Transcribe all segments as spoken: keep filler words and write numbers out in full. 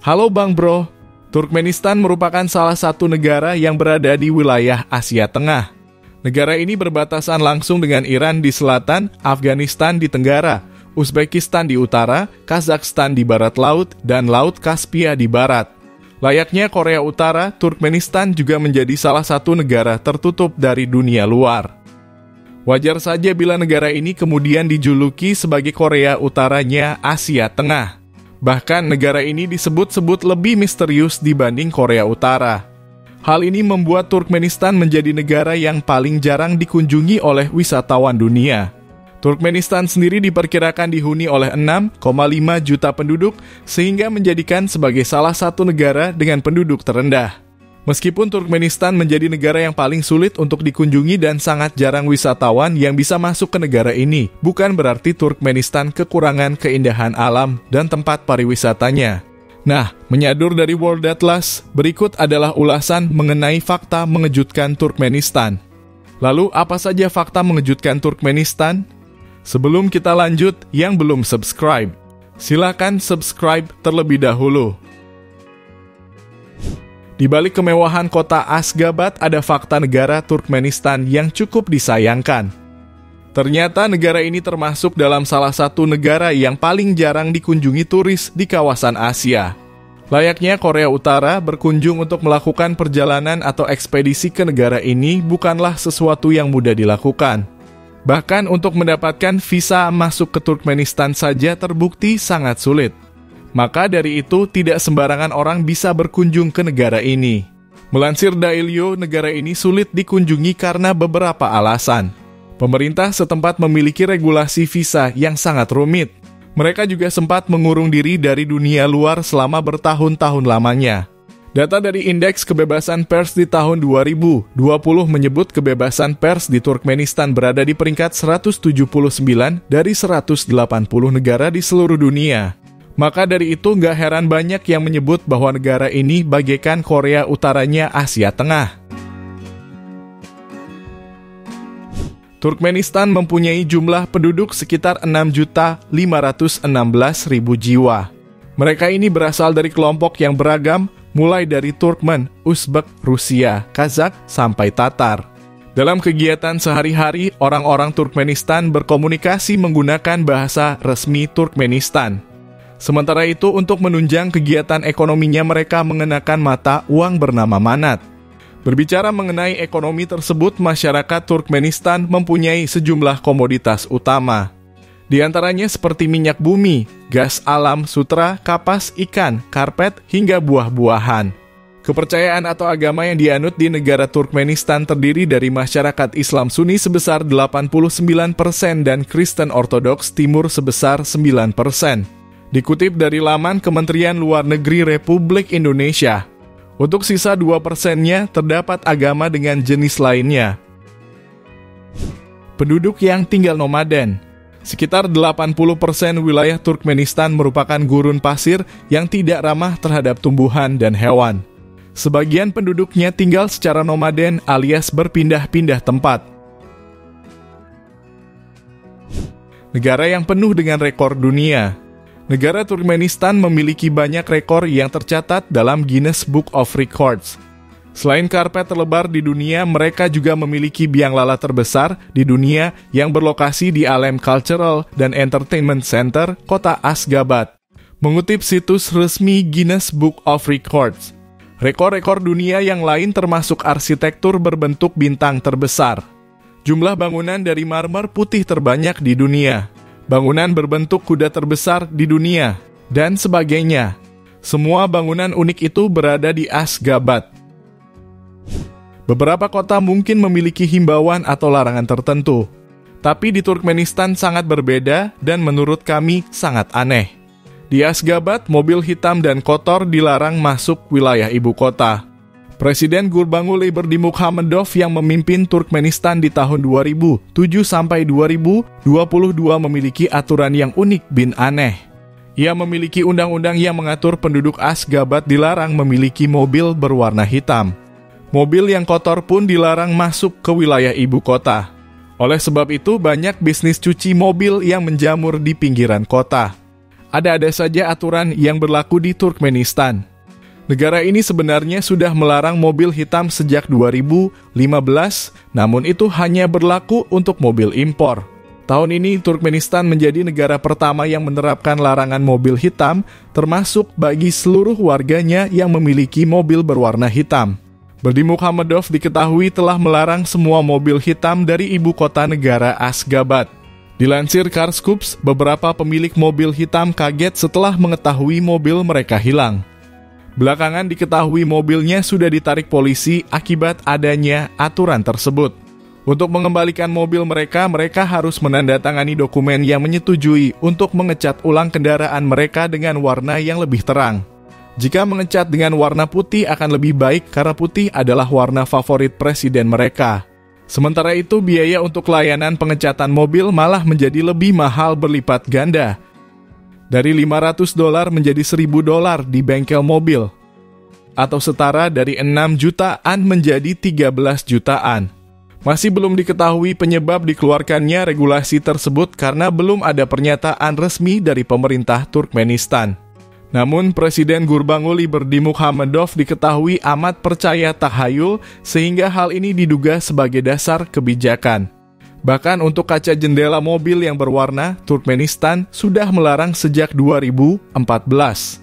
Halo Bang Bro, Turkmenistan merupakan salah satu negara yang berada di wilayah Asia Tengah. Negara ini berbatasan langsung dengan Iran di selatan, Afghanistan di tenggara, Uzbekistan di utara, Kazakhstan di barat laut, dan Laut Kaspia di barat. Layaknya Korea Utara, Turkmenistan juga menjadi salah satu negara tertutup dari dunia luar. Wajar saja bila negara ini kemudian dijuluki sebagai Korea Utaranya Asia Tengah. Bahkan negara ini disebut-sebut lebih misterius dibanding Korea Utara. Hal ini membuat Turkmenistan menjadi negara yang paling jarang dikunjungi oleh wisatawan dunia. Turkmenistan sendiri diperkirakan dihuni oleh enam koma lima juta penduduk, sehingga menjadikan sebagai salah satu negara dengan penduduk terendah. Meskipun Turkmenistan menjadi negara yang paling sulit untuk dikunjungi dan sangat jarang wisatawan yang bisa masuk ke negara ini, bukan berarti Turkmenistan kekurangan keindahan alam dan tempat pariwisatanya. Nah, menyadur dari World Atlas, berikut adalah ulasan mengenai fakta mengejutkan Turkmenistan. Lalu, apa saja fakta mengejutkan Turkmenistan? Sebelum kita lanjut, yang belum subscribe, silakan subscribe terlebih dahulu. Di balik kemewahan kota Ashgabat ada fakta negara Turkmenistan yang cukup disayangkan. Ternyata negara ini termasuk dalam salah satu negara yang paling jarang dikunjungi turis di kawasan Asia. Layaknya Korea Utara, berkunjung untuk melakukan perjalanan atau ekspedisi ke negara ini bukanlah sesuatu yang mudah dilakukan. Bahkan untuk mendapatkan visa masuk ke Turkmenistan saja terbukti sangat sulit. Maka dari itu, tidak sembarangan orang bisa berkunjung ke negara ini. Melansir Dailyo, negara ini sulit dikunjungi karena beberapa alasan. Pemerintah setempat memiliki regulasi visa yang sangat rumit. Mereka juga sempat mengurung diri dari dunia luar selama bertahun-tahun lamanya. Data dari Indeks Kebebasan Pers di tahun dua ribu dua puluh menyebut kebebasan pers di Turkmenistan berada di peringkat seratus tujuh puluh sembilan dari seratus delapan puluh negara di seluruh dunia. Maka dari itu nggak heran banyak yang menyebut bahwa negara ini bagaikan Korea Utaranya Asia Tengah. Turkmenistan mempunyai jumlah penduduk sekitar enam juta lima ratus enam belas ribu jiwa. Mereka ini berasal dari kelompok yang beragam, mulai dari Turkmen, Uzbek, Rusia, Kazakh, sampai Tatar. Dalam kegiatan sehari-hari, orang-orang Turkmenistan berkomunikasi menggunakan bahasa resmi Turkmenistan. Sementara itu, untuk menunjang kegiatan ekonominya mereka mengenakan mata uang bernama manat. Berbicara mengenai ekonomi tersebut, masyarakat Turkmenistan mempunyai sejumlah komoditas utama. Di antaranya seperti minyak bumi, gas alam, sutra, kapas, ikan, karpet, hingga buah-buahan. Kepercayaan atau agama yang dianut di negara Turkmenistan terdiri dari masyarakat Islam Sunni sebesar delapan puluh sembilan persen dan Kristen Ortodoks Timur sebesar sembilan persen. Dikutip dari laman Kementerian Luar Negeri Republik Indonesia, untuk sisa dua persennya terdapat agama dengan jenis lainnya. Penduduk yang tinggal nomaden. Sekitar delapan puluh persen wilayah Turkmenistan merupakan gurun pasir yang tidak ramah terhadap tumbuhan dan hewan. Sebagian penduduknya tinggal secara nomaden alias berpindah-pindah tempat. Negara yang penuh dengan rekor dunia. Negara Turkmenistan memiliki banyak rekor yang tercatat dalam Guinness Book of Records. Selain karpet terlebar di dunia, mereka juga memiliki biang lala terbesar di dunia yang berlokasi di Alem Cultural dan Entertainment Center, kota Ashgabat. Mengutip situs resmi Guinness Book of Records, rekor-rekor dunia yang lain termasuk arsitektur berbentuk bintang terbesar, jumlah bangunan dari marmer putih terbanyak di dunia, bangunan berbentuk kuda terbesar di dunia, dan sebagainya. Semua bangunan unik itu berada di Ashgabat. Beberapa kota mungkin memiliki himbauan atau larangan tertentu, tapi di Turkmenistan sangat berbeda dan menurut kami sangat aneh. Di Ashgabat, mobil hitam dan kotor dilarang masuk wilayah ibu kota. Presiden Gurbanguly Berdimuhamedov yang memimpin Turkmenistan di tahun dua ribu tujuh sampai dua ribu dua puluh dua memiliki aturan yang unik bin aneh. Ia memiliki undang-undang yang mengatur penduduk Ashgabat dilarang memiliki mobil berwarna hitam. Mobil yang kotor pun dilarang masuk ke wilayah ibu kota. Oleh sebab itu, banyak bisnis cuci mobil yang menjamur di pinggiran kota. Ada-ada saja aturan yang berlaku di Turkmenistan. Negara ini sebenarnya sudah melarang mobil hitam sejak dua ribu lima belas, namun itu hanya berlaku untuk mobil impor. Tahun ini, Turkmenistan menjadi negara pertama yang menerapkan larangan mobil hitam, termasuk bagi seluruh warganya yang memiliki mobil berwarna hitam. Berdimuhamedov diketahui telah melarang semua mobil hitam dari ibu kota negara Ashgabat. Dilansir Karskoops, beberapa pemilik mobil hitam kaget setelah mengetahui mobil mereka hilang. Belakangan diketahui mobilnya sudah ditarik polisi akibat adanya aturan tersebut. Untuk mengembalikan mobil mereka, mereka harus menandatangani dokumen yang menyetujui untuk mengecat ulang kendaraan mereka dengan warna yang lebih terang. Jika mengecat dengan warna putih akan lebih baik karena putih adalah warna favorit presiden mereka. Sementara itu, biaya untuk layanan pengecatan mobil malah menjadi lebih mahal berlipat ganda. Dari lima ratus dolar menjadi seribu dolar di bengkel mobil, atau setara dari enam jutaan menjadi tiga belas jutaan. Masih belum diketahui penyebab dikeluarkannya regulasi tersebut karena belum ada pernyataan resmi dari pemerintah Turkmenistan. Namun Presiden Gurbanguly Berdimuhamedov diketahui amat percaya tahayul sehingga hal ini diduga sebagai dasar kebijakan. Bahkan untuk kaca jendela mobil yang berwarna, Turkmenistan sudah melarang sejak dua ribu empat belas.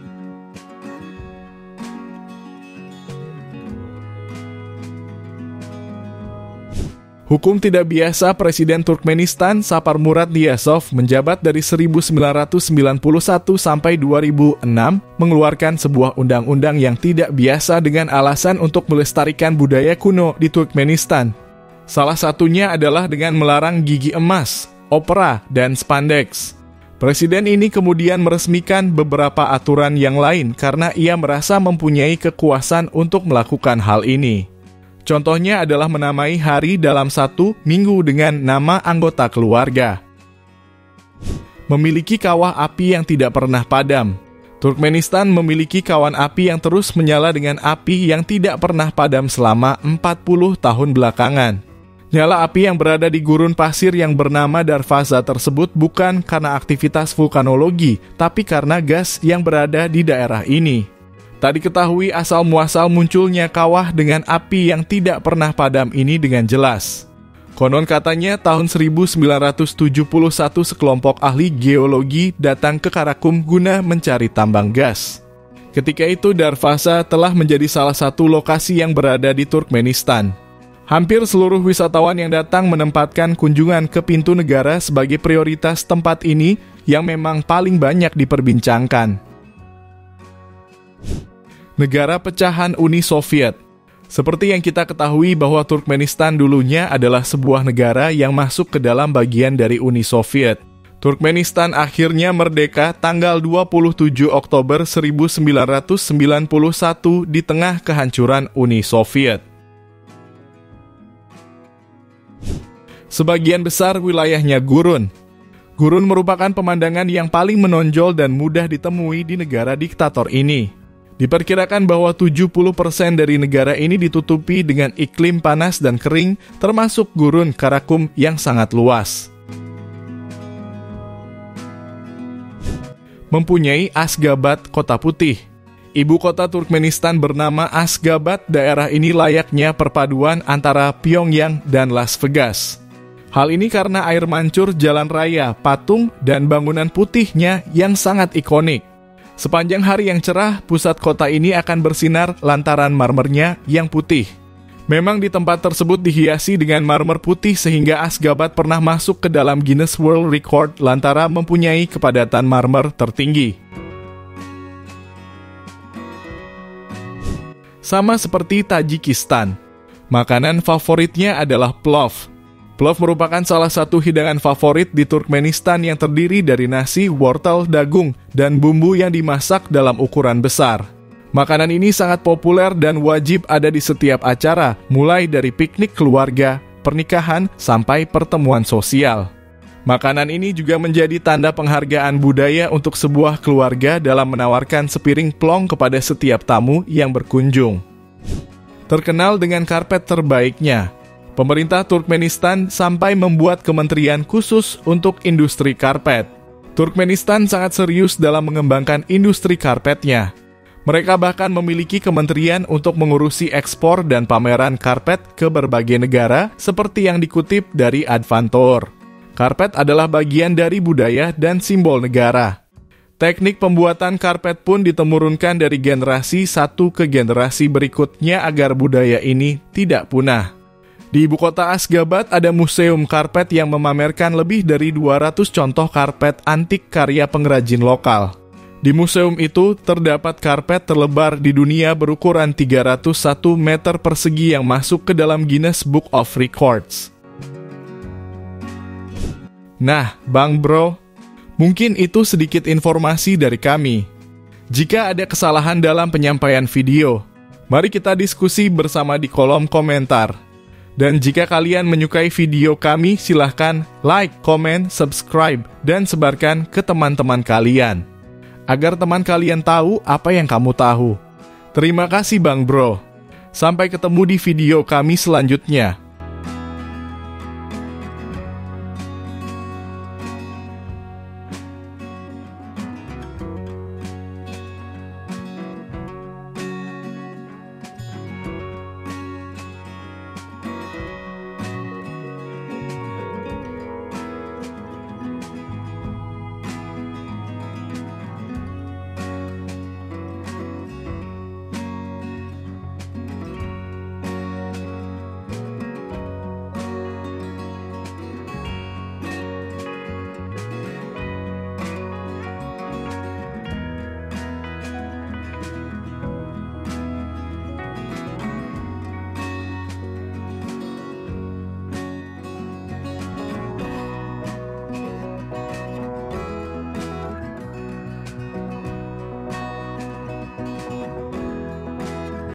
Hukum tidak biasa Presiden Turkmenistan Saparmurat Niyazov menjabat dari seribu sembilan ratus sembilan puluh satu sampai dua ribu enam mengeluarkan sebuah undang-undang yang tidak biasa dengan alasan untuk melestarikan budaya kuno di Turkmenistan. Salah satunya adalah dengan melarang gigi emas, opera, dan spandex. Presiden ini kemudian meresmikan beberapa aturan yang lain karena ia merasa mempunyai kekuasaan untuk melakukan hal ini. Contohnya adalah menamai hari dalam satu minggu dengan nama anggota keluarga. Memiliki kawah api yang tidak pernah padam. Turkmenistan memiliki kawan api yang terus menyala dengan api yang tidak pernah padam selama empat puluh tahun belakangan. Nyala api yang berada di gurun pasir yang bernama Darvaza tersebut bukan karena aktivitas vulkanologi, tapi karena gas yang berada di daerah ini. Tak diketahui asal-muasal munculnya kawah dengan api yang tidak pernah padam ini dengan jelas. Konon katanya tahun seribu sembilan ratus tujuh puluh satu sekelompok ahli geologi datang ke Karakum guna mencari tambang gas. Ketika itu Darvaza telah menjadi salah satu lokasi yang berada di Turkmenistan. Hampir seluruh wisatawan yang datang menempatkan kunjungan ke pintu negara sebagai prioritas tempat ini yang memang paling banyak diperbincangkan. Negara pecahan Uni Soviet. Seperti yang kita ketahui bahwa Turkmenistan dulunya adalah sebuah negara yang masuk ke dalam bagian dari Uni Soviet. Turkmenistan akhirnya merdeka tanggal dua puluh tujuh Oktober seribu sembilan ratus sembilan puluh satu di tengah kehancuran Uni Soviet. Sebagian besar wilayahnya gurun. Gurun merupakan pemandangan yang paling menonjol dan mudah ditemui di negara diktator ini. Diperkirakan bahwa tujuh puluh persen dari negara ini ditutupi dengan iklim panas dan kering, termasuk gurun Karakum yang sangat luas. Mempunyai Ashgabat, kota putih. Ibu kota Turkmenistan bernama Ashgabat, daerah ini layaknya perpaduan antara Pyongyang dan Las Vegas. Hal ini karena air mancur jalan raya, patung, dan bangunan putihnya yang sangat ikonik. Sepanjang hari yang cerah, pusat kota ini akan bersinar lantaran marmernya yang putih. Memang di tempat tersebut dihiasi dengan marmer putih sehingga Ashgabat pernah masuk ke dalam Guinness World Record lantaran mempunyai kepadatan marmer tertinggi. Sama seperti Tajikistan, makanan favoritnya adalah plov. Plov merupakan salah satu hidangan favorit di Turkmenistan yang terdiri dari nasi, wortel, dagung, dan bumbu yang dimasak dalam ukuran besar. Makanan ini sangat populer dan wajib ada di setiap acara, mulai dari piknik keluarga, pernikahan, sampai pertemuan sosial. Makanan ini juga menjadi tanda penghargaan budaya untuk sebuah keluarga dalam menawarkan sepiring plong kepada setiap tamu yang berkunjung. Terkenal dengan karpet terbaiknya, pemerintah Turkmenistan sampai membuat kementerian khusus untuk industri karpet. Turkmenistan sangat serius dalam mengembangkan industri karpetnya. Mereka bahkan memiliki kementerian untuk mengurusi ekspor dan pameran karpet ke berbagai negara, seperti yang dikutip dari Advantor. Karpet adalah bagian dari budaya dan simbol negara. Teknik pembuatan karpet pun ditemurunkan dari generasi satu ke generasi berikutnya agar budaya ini tidak punah. Di ibu kota Asgabat ada museum karpet yang memamerkan lebih dari dua ratus contoh karpet antik karya pengrajin lokal. Di museum itu terdapat karpet terlebar di dunia berukuran tiga ratus satu meter persegi yang masuk ke dalam Guinness Book of Records. Nah, Bang Bro, mungkin itu sedikit informasi dari kami. Jika ada kesalahan dalam penyampaian video, mari kita diskusi bersama di kolom komentar. Dan jika kalian menyukai video kami, silahkan like, komen, subscribe, dan sebarkan ke teman-teman kalian, agar teman kalian tahu apa yang kamu tahu. Terima kasih Bang Bro. Sampai ketemu di video kami selanjutnya.